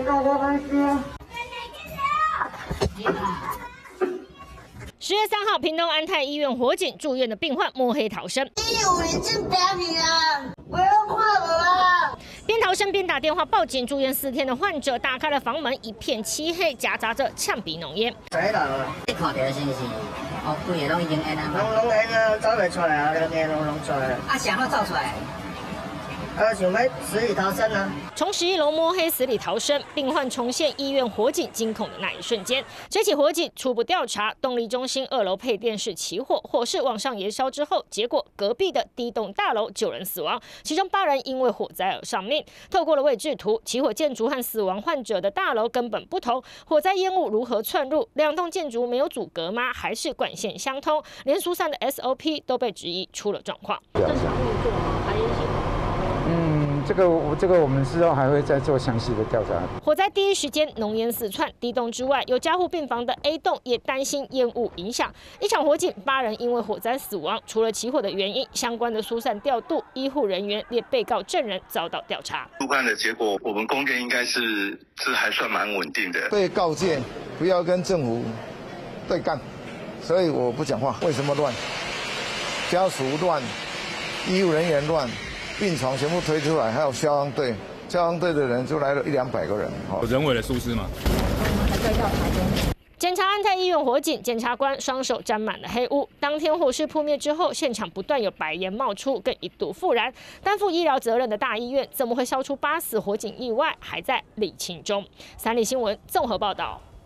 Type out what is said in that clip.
10月3号，屏东安泰医院火警住院的病患摸黑逃生。边逃生边打电话报警，住院4天的患者打开了房门，一片漆黑，夹杂着呛鼻浓烟。 你看到是不是？哦，规个拢已经烟啊。 拢烟啊，走袂出来啊，个烟拢出来。 啊，啥好走出来？ 想要死里逃生啊！ 从11楼摸黑死里逃生，病患重现医院火警惊恐的那一瞬间。这起火警初步调查，动力中心2楼配电室起火，火势往上延烧之后，结果隔壁的第1栋大楼9人死亡，其中8人因为火灾而丧命。透过了位置图，起火建筑和死亡患者的大楼根本不同，火灾烟雾如何窜入？2栋建筑没有阻隔吗？还是管线相通？连疏散的 SOP 都被质疑出了状况。正常运作吗？排烟系统？ 这个我们事后还会再做详细的调查。 火灾第一时间浓烟四窜，D栋之外有加护病房的 A栋也担心烟雾影响。一场火警，8人因为火灾死亡。除了起火的原因，相关的疏散调度、医护人员连被告证人遭到调查。 初判的结果，我们供电应该是还算蛮稳定的。 被告诫不要跟政府对干，所以我不讲话。为什么乱？家属乱，医护人员乱。病床全部推出来，还有消防队，消防队的人就来了100-200个人。 有人为的疏失吗？ 检查安泰医院火警，检察官双手沾满了黑污。当天火势扑灭之后，现场不断有白烟冒出，更一度复燃。担负医疗责任的大医院，怎么会烧出8死火警意外，还在厘清中。3立新闻综合报道。